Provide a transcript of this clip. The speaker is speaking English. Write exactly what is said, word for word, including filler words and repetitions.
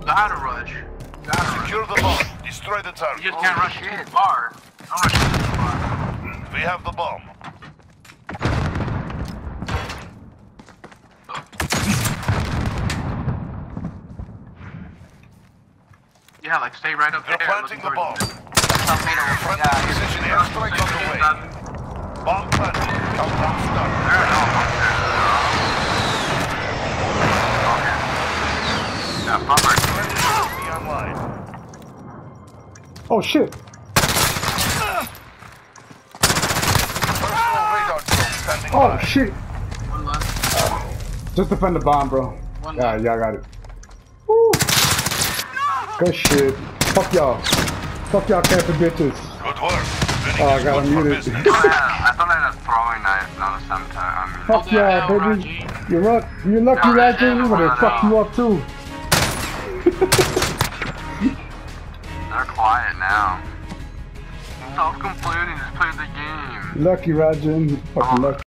gotta rush. You gotta Secure rush. the bomb. Destroy the target. You just can't rush in far. Don't rush in too far. We have the bomb. Yeah, like stay right up They're there. planting the bomb. Torpedo. Friendly Yeah. precision airstrike on the way. Bomb planted. Countdown start. Yeah, bummer. Be online. Oh shit! Personal radar drone standing Oh by. shit! One left. Just defend the bomb, bro. One Yeah, left. y'all got it. Woo! Good shit. Fuck y'all. Fuck y'all camping bitches. Good work. Winning Oh, I is got good for muted. business. I thought I had a throwing knife, not a scimitar. I mean, Fuck oh, y'all, yeah, baby. Raji. You're luck. You're lucky, Oh, Raji. yeah, I'm gonna I fuck know. you up too. They're quiet now. Self-completing, just play the game. Lucky, Raji. Fucking lucky.